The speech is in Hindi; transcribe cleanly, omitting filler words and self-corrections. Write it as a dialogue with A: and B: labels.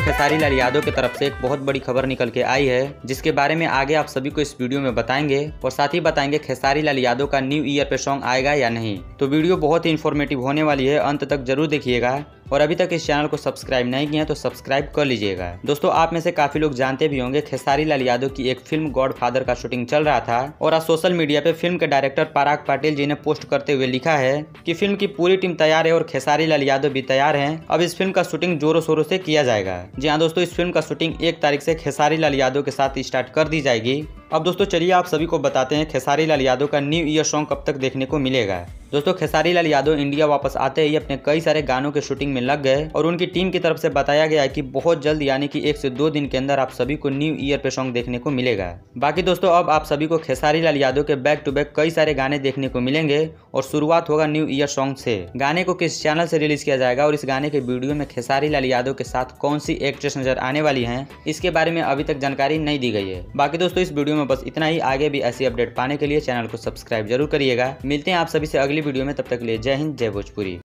A: खेसारी लाल यादव की तरफ से एक बहुत बड़ी खबर निकल के आई है, जिसके बारे में आगे आप सभी को इस वीडियो में बताएंगे और साथ ही बताएंगे खेसारी लाल यादव का न्यू ईयर पे सॉन्ग आएगा या नहीं। तो वीडियो बहुत ही इन्फॉर्मेटिव होने वाली है, अंत तक जरूर देखिएगा। और अभी तक इस चैनल को सब्सक्राइब नहीं किया तो सब्सक्राइब कर लीजिएगा। दोस्तों, आप में से काफी लोग जानते भी होंगे खेसारी लाल यादव की एक फिल्म गॉडफादर का शूटिंग चल रहा था और आज सोशल मीडिया पे फिल्म के डायरेक्टर पराग पाटिल जी ने पोस्ट करते हुए लिखा है कि फिल्म की पूरी टीम तैयार है और खेसारी लाल यादव भी तैयार हैं। अब इस फिल्म का शूटिंग जोरों शोरों से किया जाएगा। जी हाँ दोस्तों, इस फिल्म का शूटिंग 1 तारीख से खेसारी लाल यादव के साथ स्टार्ट कर दी जाएगी। अब दोस्तों चलिए आप सभी को बताते हैं खेसारी लाल यादव का न्यू ईयर सॉन्ग कब तक देखने को मिलेगा। दोस्तों, खेसारी लाल यादव इंडिया वापस आते ही अपने कई सारे गानों के शूटिंग में लग गए और उनकी टीम की तरफ से बताया गया है कि बहुत जल्द यानी कि 1 से 2 दिन के अंदर आप सभी को न्यू ईयर पे सॉन्ग देखने को मिलेगा। बाकी दोस्तों, अब आप सभी को खेसारी लाल यादव के बैक टू बैक कई सारे गाने देखने को मिलेंगे और शुरुआत होगा न्यू ईयर सॉन्ग से। गाने को किस चैनल से रिलीज किया जाएगा और इस गाने के वीडियो में खेसारी लाल यादव के साथ कौन सी एक्ट्रेस नजर आने वाली है, इसके बारे में अभी तक जानकारी नहीं दी गई है। बाकी दोस्तों, इस वीडियो में बस इतना ही। आगे भी ऐसी अपडेट पाने के लिए चैनल को सब्सक्राइब जरूर करिएगा। मिलते हैं आप सभी से अगली वीडियो में, तब तक के लिए जय हिंद, जय भोजपुरी।